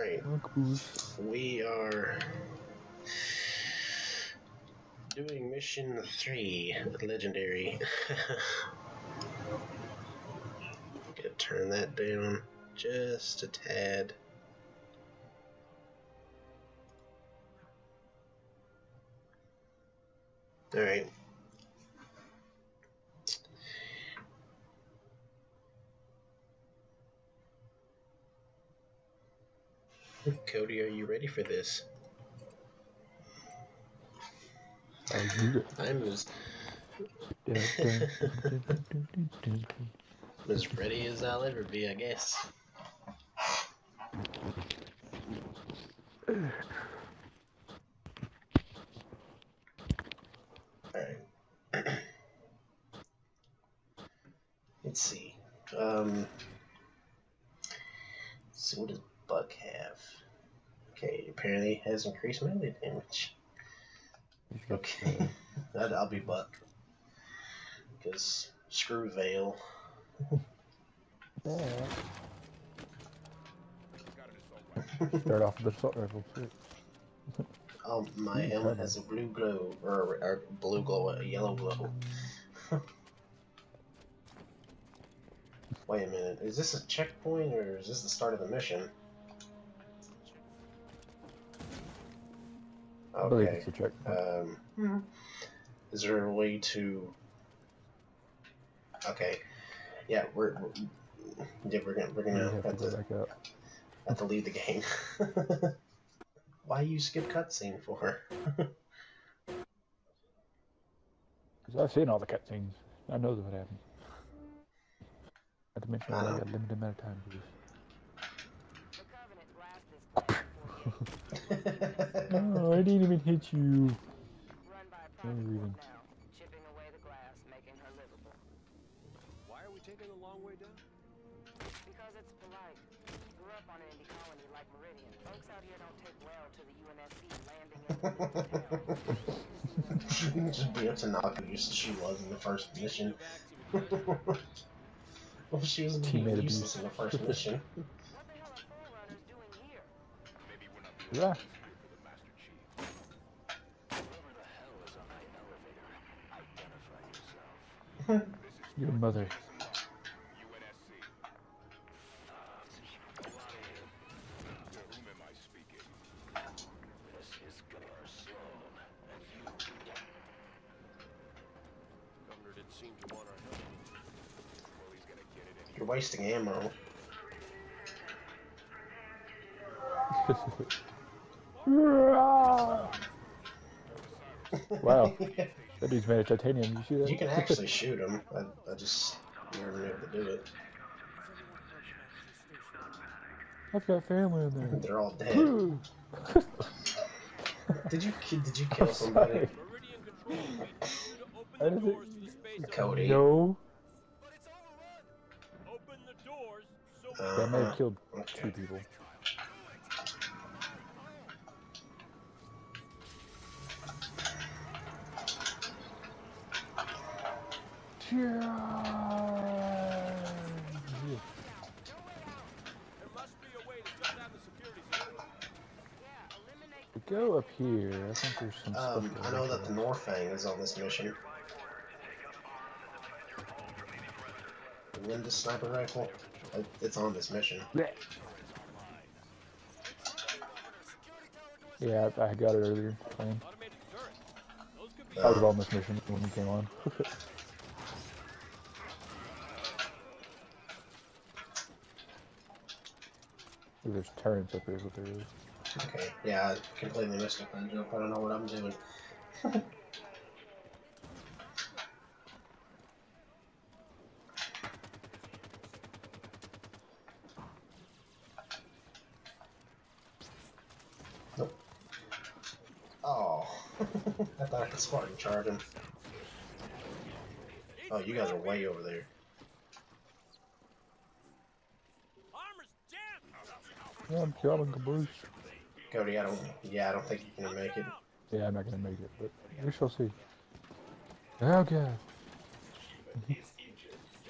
Alright. We are doing mission 3, legendary. Gotta turn that down just a tad. Alright. Cody, are you ready for this? I'm as ready as I'll ever be, I guess. Alright. Let's see. So what does Buck have? Okay, apparently it has increased melee damage. Okay, I'll be Buck. Because screw Vale. Start off with the assault rifle too. Oh, my helmet has a blue glow, or blue glow, a yellow glow. Wait a minute, is this a checkpoint or is this the start of the mission? Okay. I believe it's a checkpoint. Is there a way to? Okay, yeah, we're gonna have to leave the game. Why you skip cutscene for? Because I've seen all the cutscenes. I know what happened. Not to mention I got a limited amount of time for this. No, I didn't even hit you. Reason. Chipping away the glass, making her livable. Why are we taking a long way down? Because it's polite. Grew up on an indie colony like Meridian. Folks out here don't take well to the UNSC landing in the middle of town. Just be up to knock who she was in the first mission. Well, she was being useless in the first mission. What the hell are Forrunners doing here? Maybe we're not the only ones here for the Master Chief. Whoever the hell is on that elevator, identify yourself. Your mother. UNSC. To whom am I speaking? This is Garson, and you. Governor didn't seem to want our help. Well, he's gonna get it anyway. You're wasting ammo. Wow. That dude's made of titanium. You see that? You can actually shoot him. I just never been able to do it. I've got family in there. They're all dead. Did you kill somebody? Cody. No. Open the doors so I may have killed 2 people. We go up here. I think there's some stuff. I know that the Norfang is on this mission. The Lindus sniper rifle. It's on this mission. Yeah, I got it earlier. Playing. I was on this mission when we came on. There's turrets up here is what there is. Okay, yeah, I completely missed it that joke. I don't know what I'm doing. Nope. Oh, I thought I could Spartan charge him. Oh, you guys are way over there. Yeah, I'm killing caboose. Cody, I don't think you're gonna make it. Yeah, I'm not gonna make it, but we shall see. Okay.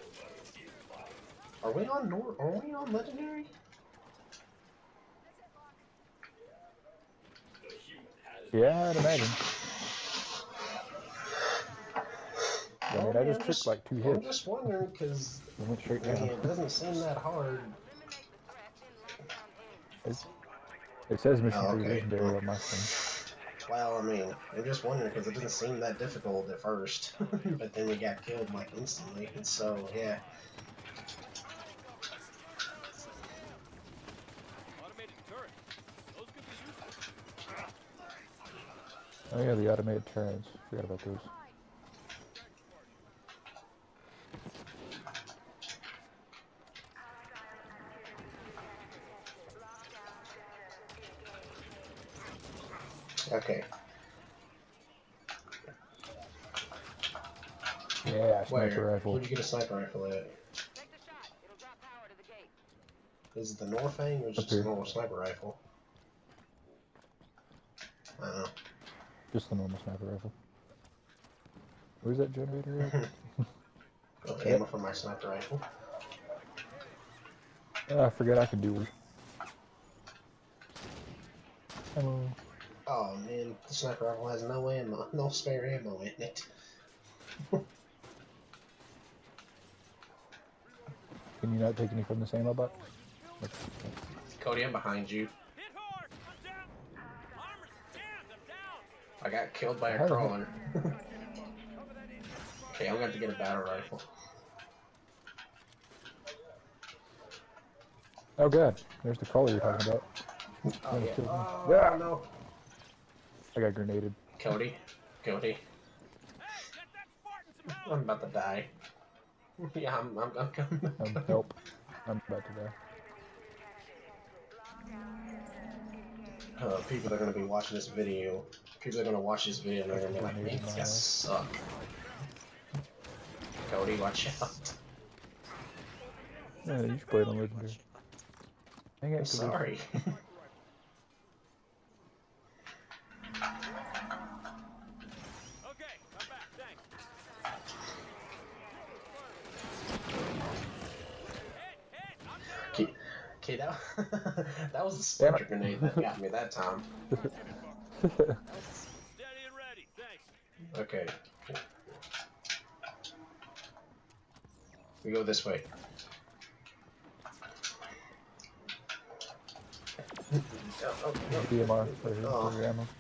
Are we on legendary? Yeah, I'd imagine. I Well, mean, I I mean, just took like 2 I'm hits. just wondering because It went straight I mean, down. it doesn't seem that hard. Eliminate the threat, then lockdown ends. It says mission Oh, 3 okay. legendary on my screen. Well, I mean, I'm just wondering because it doesn't seem that difficult at first, but then we got killed like instantly, and so yeah. Automated turret. Those could be useful. Oh yeah, the automated turrets. Forgot about those. Okay. Yeah, sniper Where? rifle. Where'd you get a sniper rifle at? Take the shot. It'll drop power to the gate. Is it the Northang or is it Up just a here. normal sniper rifle? I don't know. Just the normal sniper rifle. Where's that generator at? Go ammo for my sniper rifle. I forget I can do it. Ammo. Oh man, the sniper rifle has no ammo, no spare ammo in it. Can you not take any from this ammo box? Cody, I'm behind you. Hit hard. I'm down. Armor's jammed. I'm down. I got killed by a How the heck? crawler. Okay, I'm gonna have to get a battle rifle. Oh god, there's the crawler you're talking about. Oh yeah. Killed me. Oh Yeah. no. I got grenaded. Cody, Cody, Hey, get that Spartan some help. I'm about to die. Yeah, I'm coming. Help. I'm about to die. People are gonna be watching this video. People are gonna watch this video and they're gonna be like, man, these guys suck. Cody, watch out. Yeah, you should play it on legendary. Dang it, I'm sorry. Okay, I'm back. Thanks. Hit. I'm down. Okay, that was a splinter grenade that got me that time. Steady and ready. Thanks. Okay. We go this way. Oh, no. DMR right here Oh. for your ammo.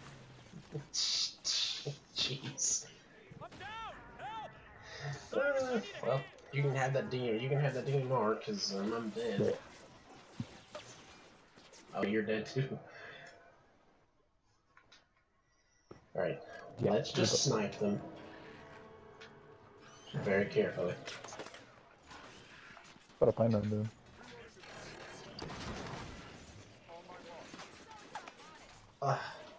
Jeez. I'm down. Help. Well, you can have that DMR. You can have that DMR because I'm dead. Oh, you're dead too. All right. Yeah, Let's just snipe them very carefully. What I plan on doing. Ah.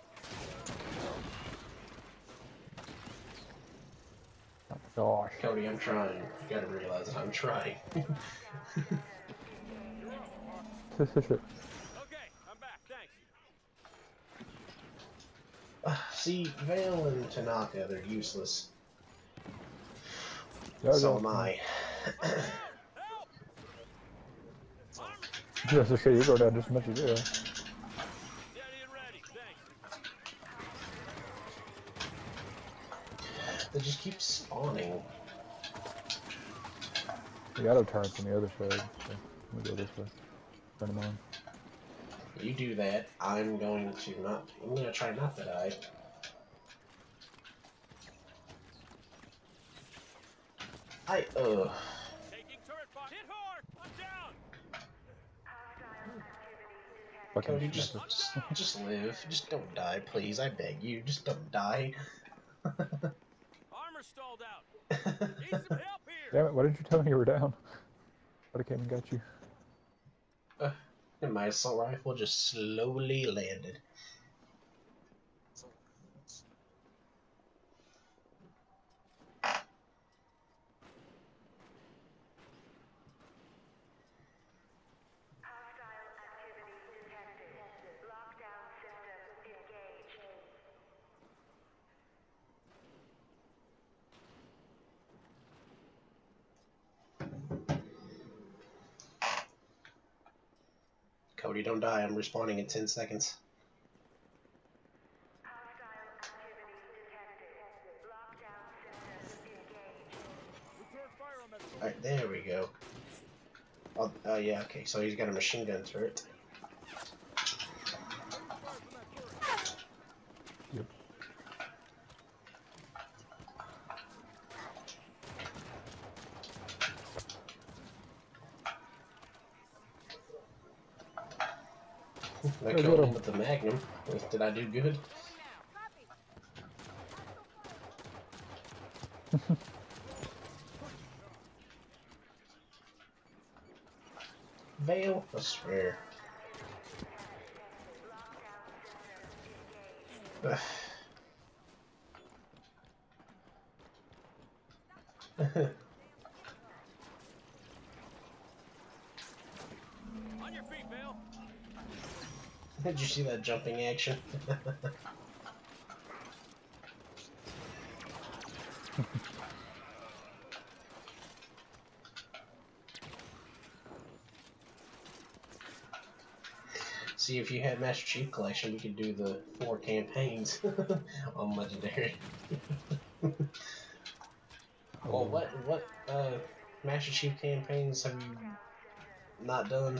Oh gosh. Cody, I'm trying. You gotta realize that I'm trying. Okay, I'm back. Thanks. See, Vale and Tanaka, they're useless. Yeah, So am I. Help. Yes, okay, you go down just as much as you are. Steady and ready. Thanks. They just keep spawning. The auto turret's on the other side. So let me go this way. Turn them on. You do that, I'm going to try not to die. Taking turret fire. Hit hard. I'm down. Fucking Cody, sniper. just live. Just don't die, please. I beg you. Just don't die. Armor stalled out. Need some help here. Damn it, why didn't you tell me you were down? I'd have came and got you. And my assault rifle just slowly landed. Cody, don't die. I'm respawning in 10 seconds. go. Oh, yeah, okay, so he's got a machine gun turret. Yep. I killed him with the Magnum. Did I do good? Veil? I swear. On your feet, Vale. Did you see that jumping action? See, if you had Master Chief Collection, we could do the 4 campaigns on Legendary. Well, what Master Chief campaigns have you not done?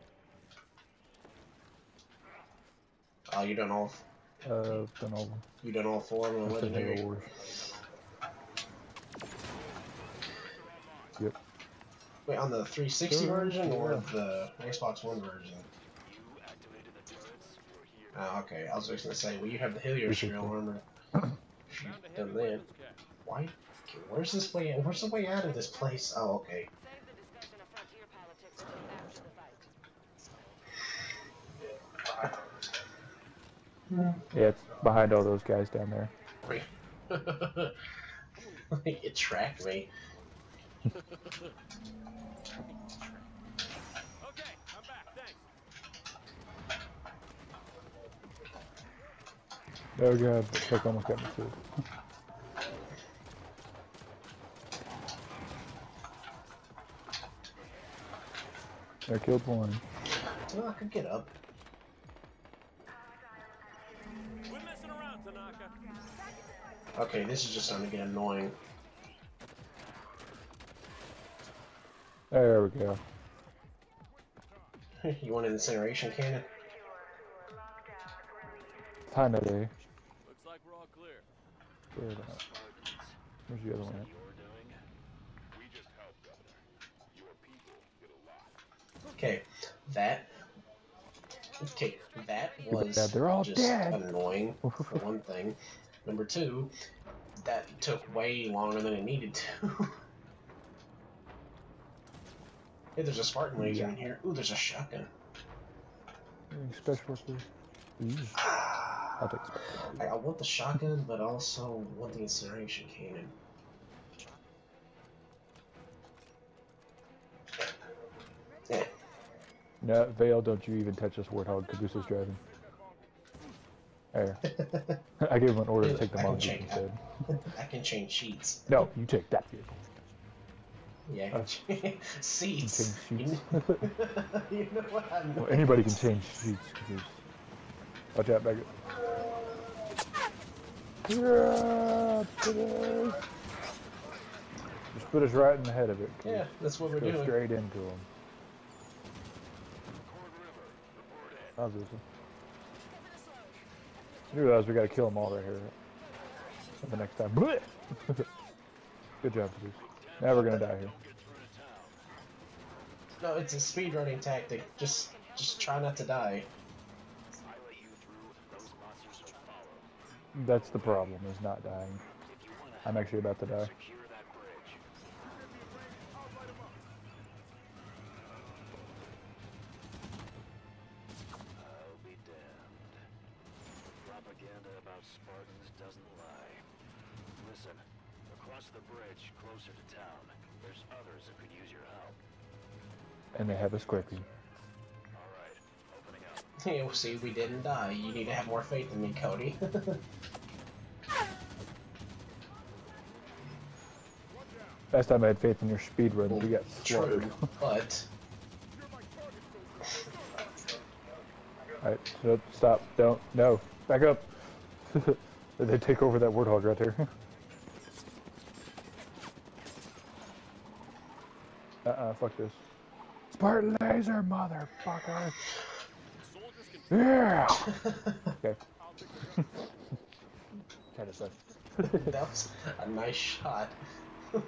Oh, you done all? Done all. You done all 4 of them on I've done Halo Legendary? Wars. Yep. Wait, on the 360 Sure, version or yeah. the Xbox One version? Oh, okay. I was just gonna say, well, you have the Heliosphere armor. You've done that. Why? Okay, where's this way? Where's the way out of this place? Oh, okay. Save the discussion of frontier politics until after the fight. Yeah, it's behind all those guys down there. Wait. It tracked me. Okay, I'm back. Thanks. Oh god, the truck almost got me too. I killed one. Well, I could get up. Quit messing around, Tanaka. Okay, this is just starting to get annoying. There we go. You want an incineration cannon? Kinda there. Looks like we're all clear. Where is that? Where's the other one at? Okay, that. Okay, that was Yeah, they're all just dead. annoying, for one thing. Number 2, that took way longer than it needed to. Hey, there's a Spartan laser in here. Ooh, there's a shotgun. Special worker. I'll take special. I want the shotgun, but also want the incineration cannon. Yeah. No, Vale, don't you even touch this warthog. Caduceus driving. There. I gave him an order to take the mongoose instead. I can change sheets. No, you take that vehicle. Yeah, I can change seats. You change sheets. You know what I mean? Well, anybody can change sheets. Because... Watch out, back up. Yeah, just put us right in the head of it. Yeah, that's what we're Go doing. straight into him. Obviously. You realize we gotta kill them all right here. The next time. Good job, Caduce. Now we're gonna die here. No, it's a speedrunning tactic. Just try not to die. That's the problem, is not dying. I'm actually about to die. Propaganda about Spartans doesn't lie. Listen, across the bridge, closer to town, there's others that could use your help. And they have a scorpion. Alright, opening up. Yeah, well, see, we didn't die. You need to have more faith in me, Cody. Last time I had faith in your speed run, we got slaughtered. True, but Alright, so stop, don't, no, back up. They take over that warthog right there. Fuck this. Spartan laser, motherfucker! Yeah! Okay. Kinda suck. That was a nice shot. It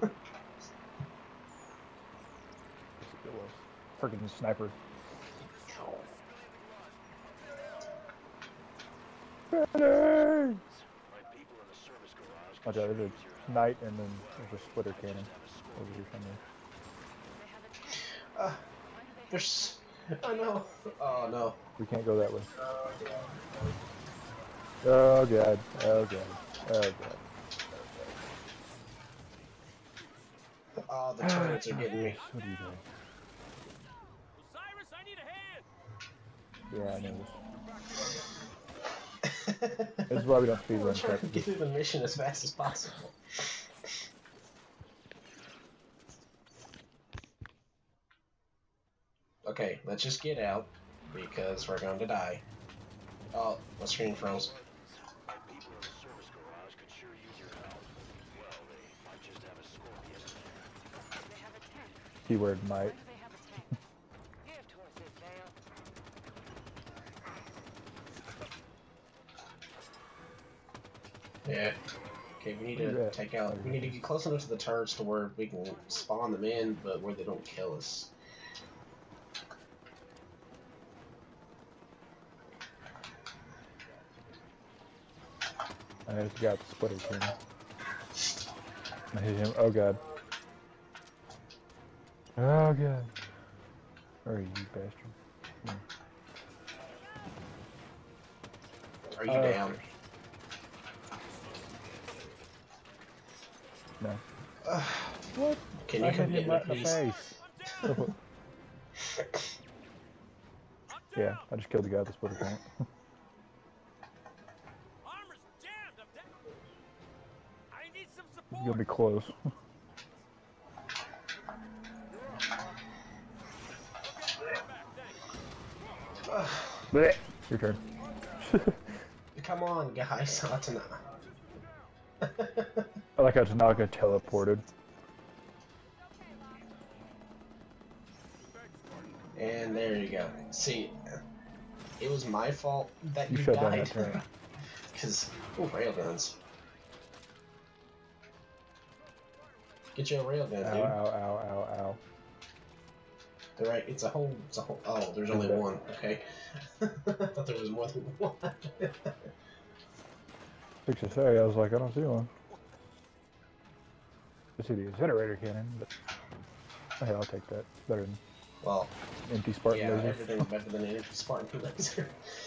was. Freaking sniper. Finish! Oh, there's a knight and then there's a splitter cannon over here somewhere. There's. Oh no. Oh no. We can't go that way. Oh god. Oh god. Oh god. Oh, the turrets are getting me. What are you doing? Cyrus, I need a hand. Yeah, I know this. This is why we don't speed We're run trying to crap. get through the mission as fast as possible. Okay, let's just get out because we're going to die. Oh, my screen froze. My people in the service garage could sure use your help. Well, they might just have a scorpion. They have a tank. Keyword Why might. do they have a tank? Gift horses, Dale. Yeah. Okay, we need Where you to at? take out. We need to get close enough to the turrets to where we can spawn them in, but where they don't kill us. I just got the splitter cannon. I hit him. Oh god. Oh god. Where are you, bastard? Are you down? No. What? Can you I come hit get him me, right in the please? face. Yeah, I just killed the guy with the splitter cannon. Armor's jammed. I'm dead. I need some He's support. gonna be close. Blech. Your turn. Come on, guys. Atana. I like how Tanaka teleported. And there you go. See, it was my fault that You you shut down died. that turret. Because, railguns. Get you a railgun, Ow, dude. ow, ow, ow, ow. They're right, it's a whole, oh, there's only Okay. one, okay. I thought there was more than one. Fix to say, I was like, I don't see one. I see the incinerator cannon, but hey, I'll take that. Better than Well, empty Spartan yeah, laser. everything's better than an empty Spartan laser.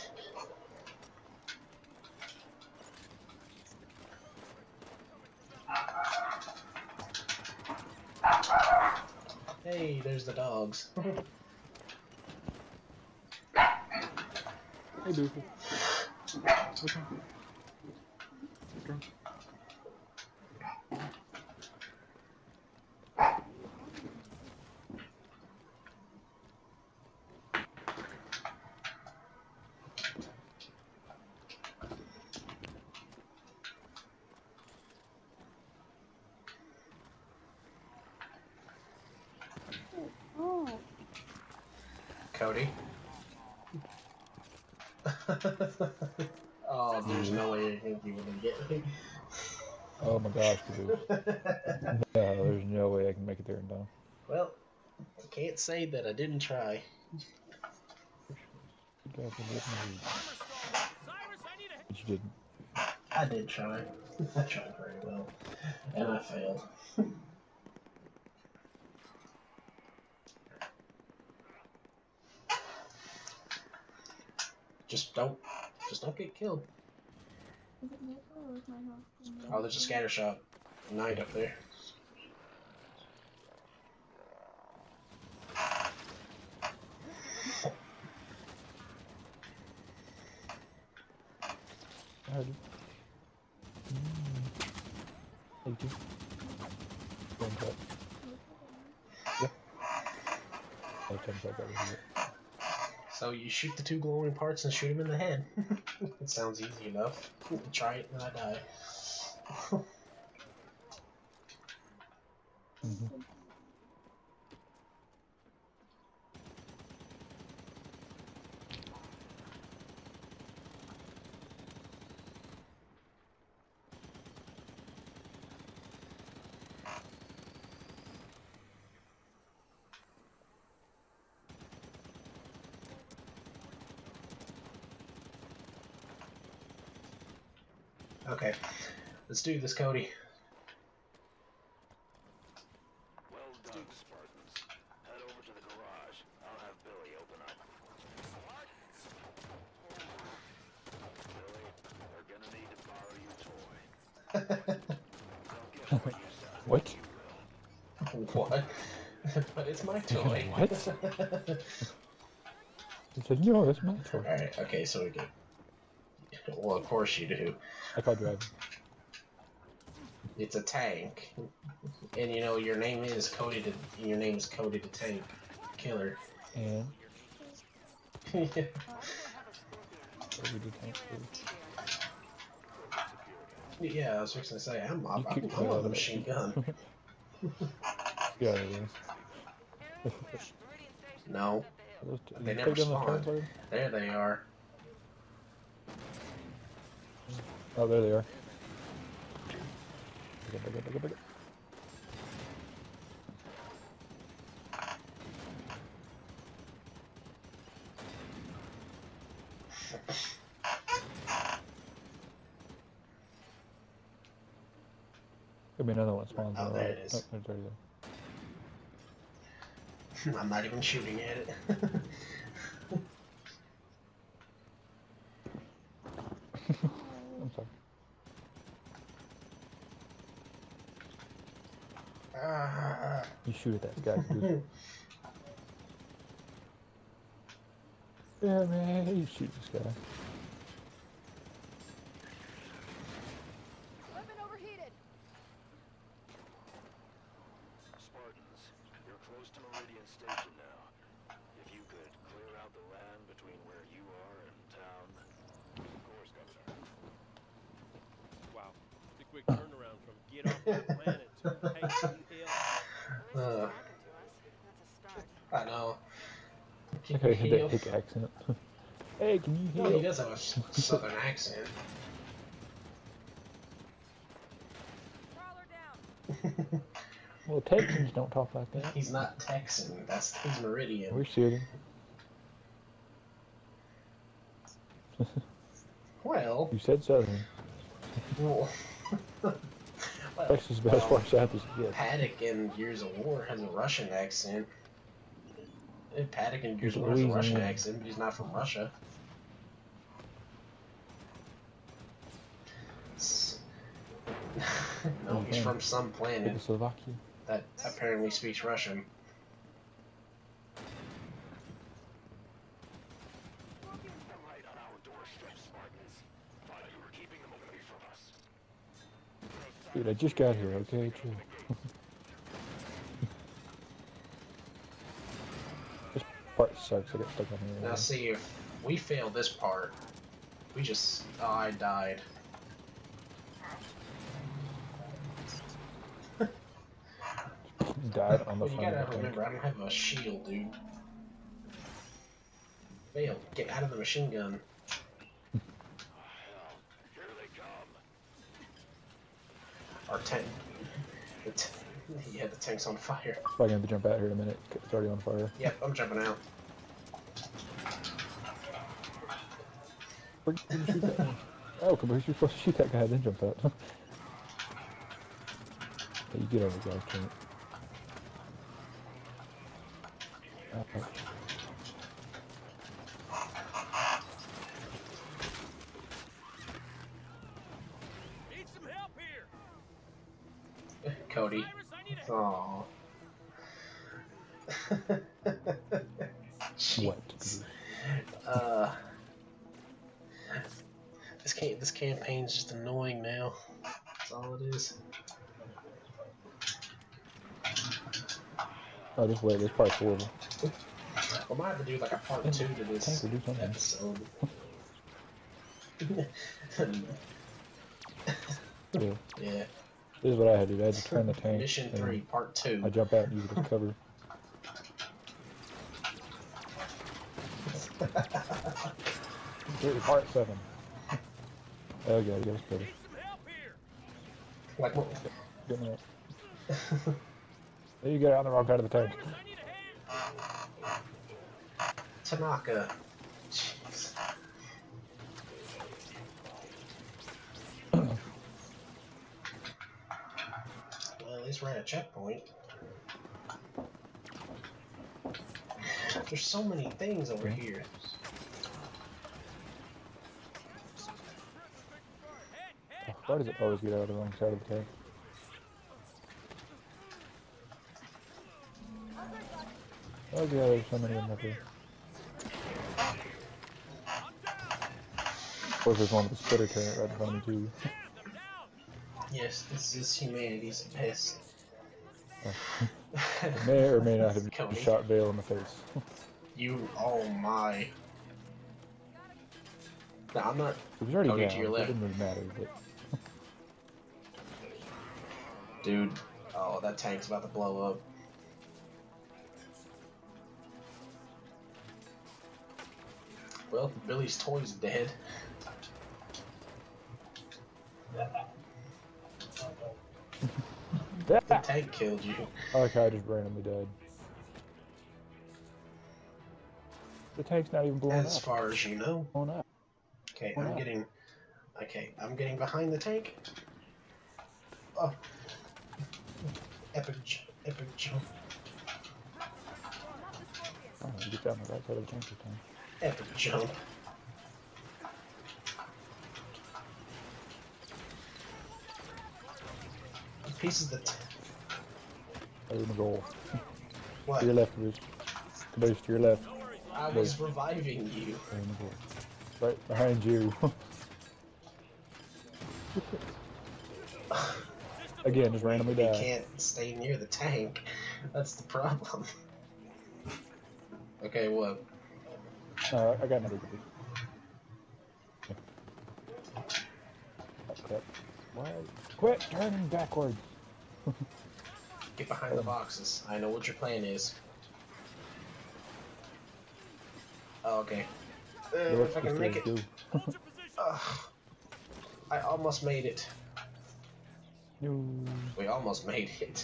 Hey, there's the dogs. Hey, Doofy. Cody? Oh, there's no way you think you would get me. Oh my gosh, dude. No, there's no way I can make it there in time. Well, I can't say that I didn't try. You guys are hitting me. Cyrus, I need a hand. But you didn't. I did try. I tried very well. And I failed. Just don't get killed. Oh, there's a scatter shot. Knight up there. I heard you. Thank you. One shot. Yeah. Oh, 10 shot, that was it. So you shoot the two glowing parts and shoot him in the head. It sounds easy enough. Try it and I die. Mm-hmm. Okay. Let's do this, Cody. Well done, Spartans. Head over to the garage. I'll have Billy open up. Billy, we're gonna need to borrow your toy. Don't get more use out of What? it, you will. What? But it's my toy. What? He said, no, that's my toy. Alright, okay, so we get. Well, of course you do. I call Drad. It's a tank. And you know, your name is Cody the Tank Killer. And Yeah. what we do tank for. Yeah, I was just gonna say, I'm kicked on me out the of machine gun. Yeah, No, they you never take down the spawned. turret? There they are. Oh, there they are. Pick it. Could be another one spawns. Oh, on the there right. it is. Oh, it's already there. I'm not even shooting at it. I'm sorry. Ah. You shoot at that guy, dude. Yeah, man, you shoot this guy. Weapon overheated. Spartans, you're close to Meridian Station now. If you could clear out the land between where you are and town. Of course, Governor. Wow. The quick turnaround from get off my planet to hey, can you help? Uh, That's a start. I know. Look how he had that hick accent. Hey, can you heal? Well, he does have a southern accent. Crawler down. Well, Texans don't talk like that. He's not Texan. He's Meridian. We're shooting. Well, You said Southern. well, Texas is about as far south as you get. Paddock in Gears of War has a Russian accent. Paddock in Gears He's of War has a Russian Louisiana. accent, but he's not from Russia. No, he's Okay. from some planet Czechoslovakia. that apparently speaks Russian. Right on our doorstep, Spartans. Thought you were keeping them away from us. Dude, I just got here, okay? Chill. This part sucks. I got stuck on here. Now see, if we fail this part, we just... Oh, I died. Died on the Well, you front gotta of the tank. remember, I don't have a shield, dude. Fail. Get out of the machine gun. Hell, here they come. Our tank. Yeah, the tank's on fire. Probably gonna have to jump out here in a minute. It's already on fire. Yep, I'm jumping out. Where did you shoot that one? Oh, come on, you're supposed to shoot that guy, then jump out. Hey, you get over, guys, can't. Okay. Need some help here. Cody. Cyrus, I need a Aww. What? Uh, this campaign's just annoying now. That's all it is. Oh, just wait, there's probably 4 of them. I might have to do like a part 2 to this Tank will do something. episode. Yeah. Yeah. This is what I had to do. I had to turn the tank. Mission and 3, part 2. I jump out and use it as cover. Part 7. Oh, yeah, you guys better. need some help here. Like what? Get me up. There you get on the wrong side of the tank. Cyrus, I need a hand. Tanaka. Jeez. least we're at a checkpoint. There's so many things over here. Oh, why does it always get out of the wrong side of the tank? Oh yeah, there's so many of them up here. Of course, there's one with a splitter turret right in front of me too. Yes, this is humanity's piss. It may or may not have Cody. shot Vale in the face. You, oh my. No, I'm not. He was already Cody, down, to your so it left. didn't really matter, but... Dude, oh, that tank's about to blow up. Well, Billy's toy's dead. The tank killed you. I like how I just randomly died. The tank's not even blowing As up. far as you know. Blowing up. Okay, Blowing I'm up. getting. Okay, I'm getting behind the tank. Oh. Epic jump. Oh, you get down the right side of the tank this time. Epic jump. Pieces of the Oh, you're in the goal. what? To your left, Bruce. Caboose, to your left. I was reviving you. You're in the goal. Right behind you. Again, just randomly You die. can't stay near the tank. That's the problem. Okay, what? I got another Caboose. Okay. Why? Quit turning backwards. Get behind the boxes. I know what your plan is. Oh, okay. If I can make it. I almost made it. No. We almost made it.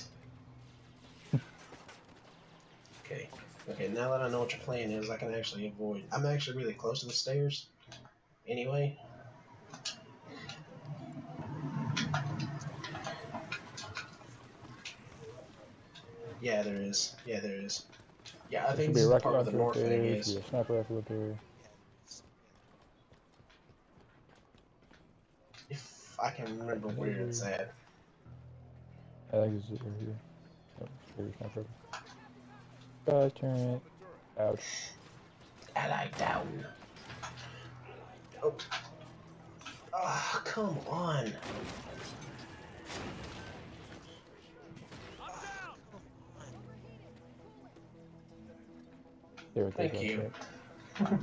Okay. Okay, now that I know what your plan is, I can actually avoid. I'm actually really close to the stairs. Anyway. Yeah, there is. Yeah, there is. Yeah, I There think should this be is a the rocket part where the launcher up north thing there, is. should be a sniper rifle up there. If I can remember where it's at. I think it's right here. Oh, there's sniper rifle. Turn it. Ouch. I like down. Oh. Ah, come on. There it Thank goes, you. right. Okay,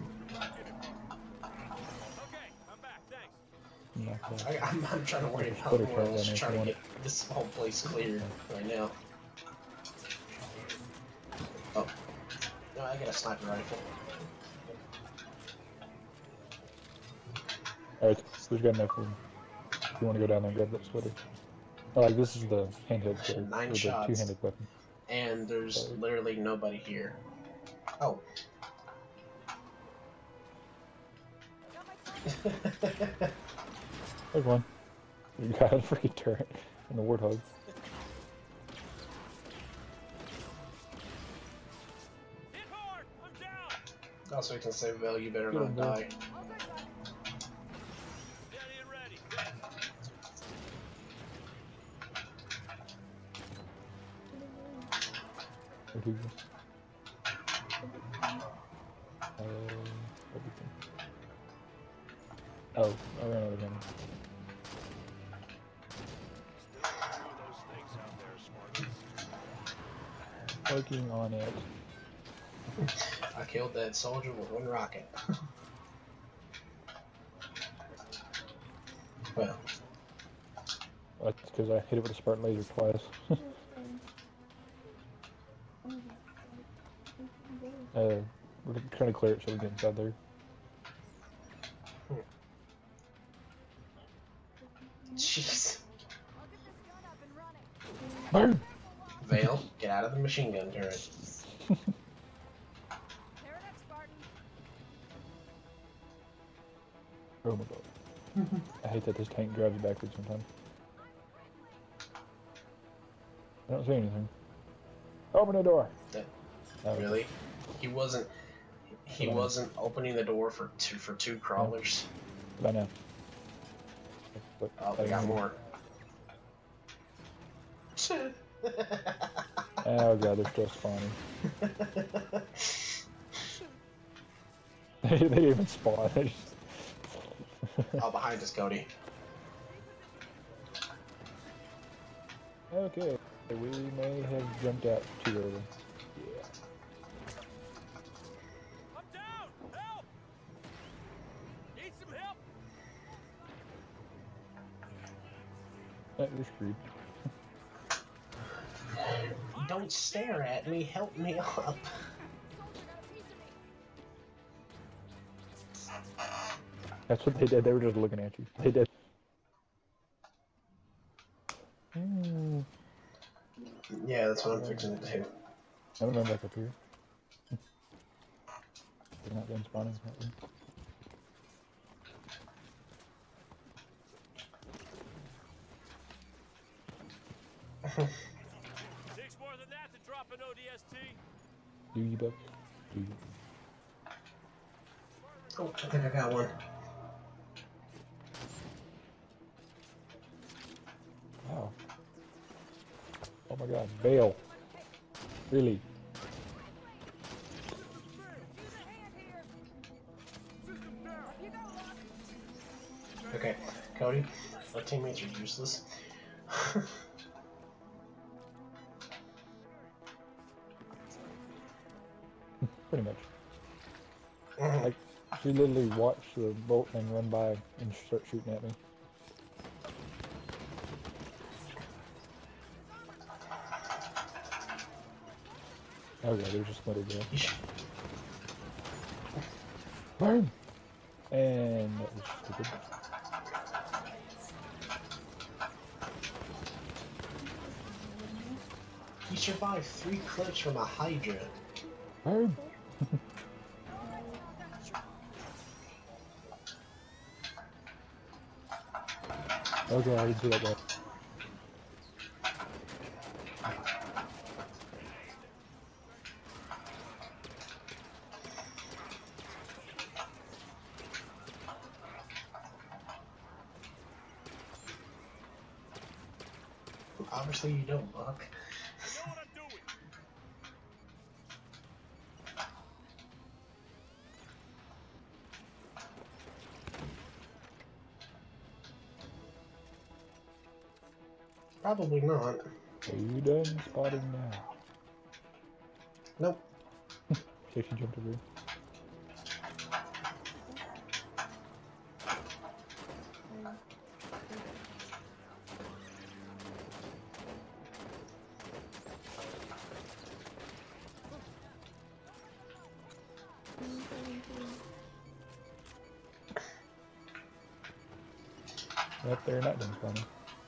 I'm back. Thanks. Knock that. I'm trying to worry about Put a more. turret Let's down try there to if get this whole place cleared right now. Oh. No, I got a sniper rifle. Alright, we've got enough room. If you want to go down there and grab that splitter. Oh, like this is the handheld splitter. 9 or the shots. two-handed weapon. And there's literally nobody here. Oh. There's one. You got a freaking turret and the warthog. Hit hard! I'm down! Also, you can say, well, you better Get not him, bro. die. Steady and ready. Where'd he go? Everything. Oh, I ran out of ammo. Still a few of those things out there, Spartans. Working on it. I killed that soldier with one rocket. Well, That's because I hit it with a Spartan laser twice. We're trying to clear it so we get inside there. jeez. Boom! Vale, get out of the machine gun turret. Oh my god. I hate that this tank drives backwards sometimes. I don't see anything. Open the door. That, Oh, really? He wasn't. He Come on. wasn't opening the door for two crawlers. By now. But Oh, I we got don't- more. Oh god, they're still spawning. They didn't even spawn. They just... Oh, behind us, Cody. Okay, we may have jumped out too early. Yeah. I'm down! Help! Need some help? We're screwed. Don't stare at me. Help me up. That's what they did. They were just looking at you. They did. Yeah, that's what I'm fixing to do. I'm gonna run back up here. They're not done spawning. Takes more than that to drop an ODST. Do you, Buck? Do you? Oh, I think I got one. Wow. Oh my god, bail. Really? Okay, Cody, our teammates are useless. Pretty much. Like, she literally watched the boat thing run by and start shooting at me. Oh yeah, there's just another guy. Burn! And that was stupid. He survived 3 clips from a Hydra. Burn! Okay, I didn't see that guy. Obviously you don't, Buck. I know what I'm doing. Probably not. Are you done spotting now? Nope. Okay, she jumped over. Yep, they're not done spawning.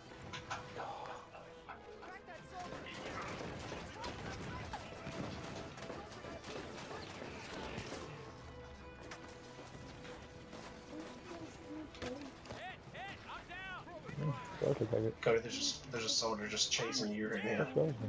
That looks like it. Cody, there's a soldier just chasing you right now. That scares me.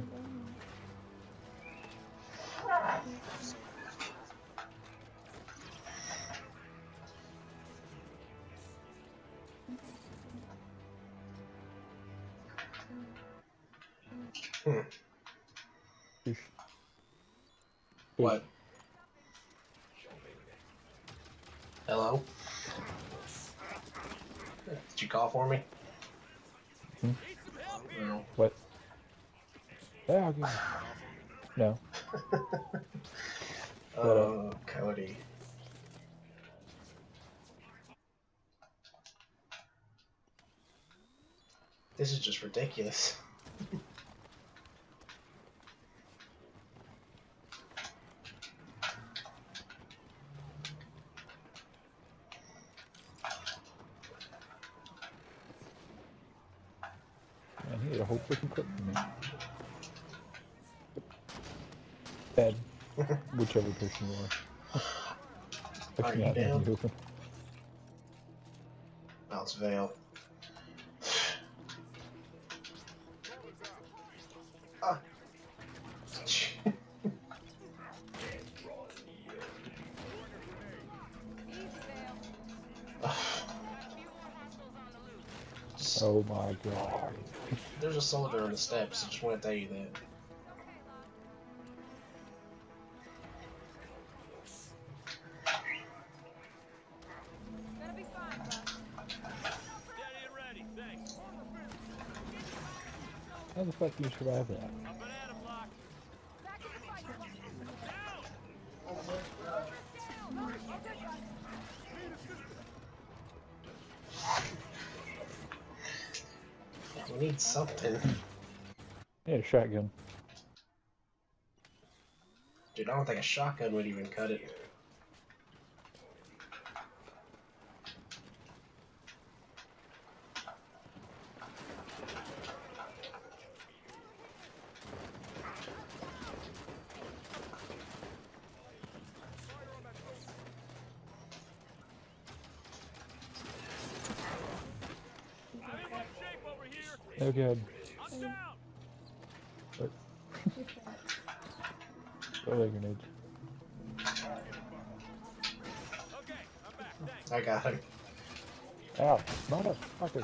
Hmm. Sheesh. What? Hello? Did you call for me? Hmm? No. What? Yeah, okay. No. Oh, Cody. This is just ridiculous. Man, he had a whole freaking clip for me. Bad. Whichever person you are. Are Actually, you not down? you. Oh, it's Vale. Oh my god. There's a soldier on the steps. I just want to tell you that. Gonna be fine, Buck. Steady and ready, thanks. How the fuck do you survive that? A banana block. Back in the fight, Buck. Down! We need something. Yeah, a shotgun. Dude, I don't think a shotgun would even cut it. I'm in rough shape over here. Oh god. I'm down. What? Throw that grenades. Okay, I'm back, thanks. I got him. Ow, motherfucker.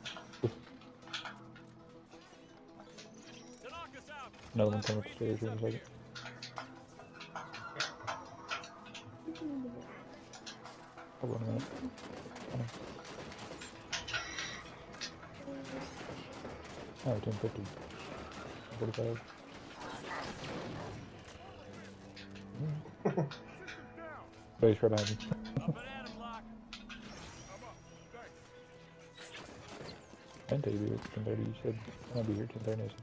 To knock us out. Another one coming upstairs here in a second. Hold on a minute. Oh, 1050. 45. Base right behind me. A banana block. 10 to be here at 10:30. You said I'll be here at 10:30. I said,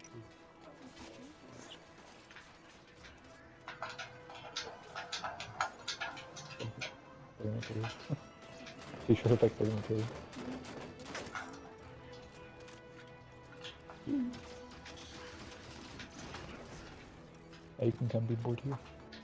he should have like 30 material. You can come be bored here.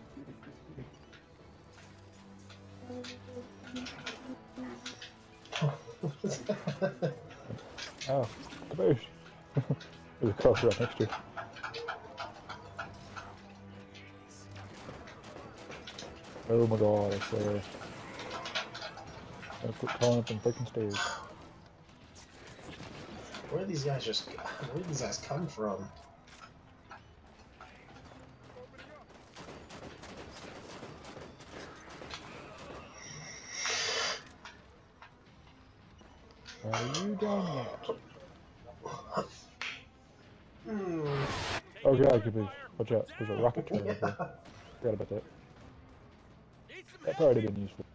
Oh, caboose! There's a car right next to you. Oh my god, I swear. Gotta quit calling up them freaking stairs. Where these guys come from? Are you done yet? Hmm. Oh god, caboose. Watch out, there's a rocket turret over there. Forgot about that. Need some That's help. already been useful.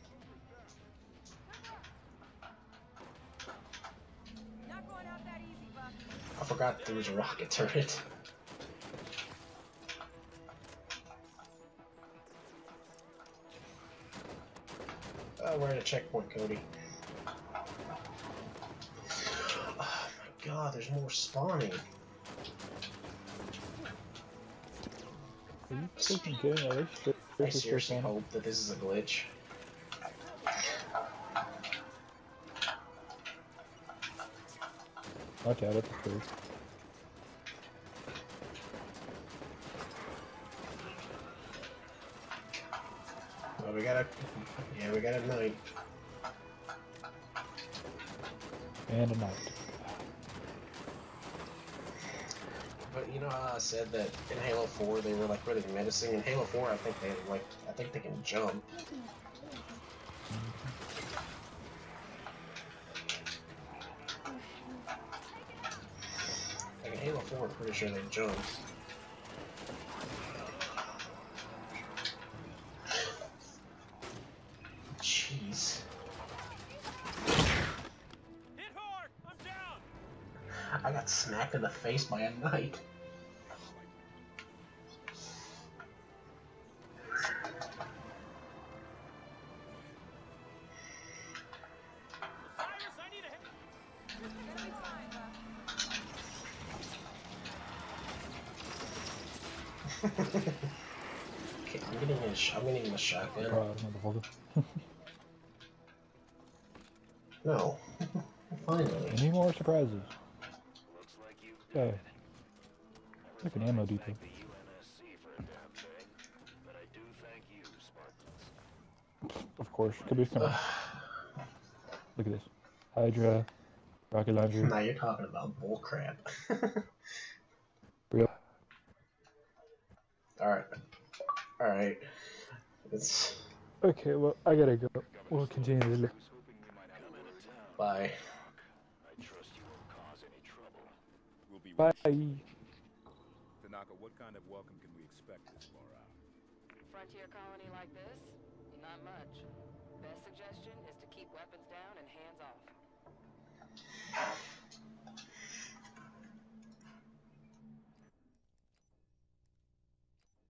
Not going out that easy, Buck. I forgot there was a rocket turret. Oh, we're at a checkpoint, Cody. Oh my god, there's more spawning. Are you freaking kidding me? I seriously hope that this is a glitch. Watch out, it's a tree. Well, we got a night. And a night. But you know how I said that in Halo 4 they were like really menacing? In Halo 4 I think they can jump. Like in Halo 4 I'm pretty sure they jumped. Jeez. Hit hard. I'm down. I got smacked in the face by a knight. Cyrus, I need a hand. Gonna be fine, Buck. Okay, I'm getting a shotgun. God, motherfucker. No. Finally. Any more surprises? Looks like you've Yeah. done it. Like an ammo depot. Thank the UNSC for a damn thing, but I do thank you, Spartans. Of course, caboose coming. Look at this. Hydra, Rocket launcher. Now you're talking about bullcrap. Real. Alright. Alright. It's... Okay, well, I gotta go. We'll continue later. Bye. I trust you won't cause any trouble. We'll be Bye. Tanaka, what kind of welcome can we expect this far out? Frontier colony like this? Not much. Best suggestion is to keep weapons down and hands off.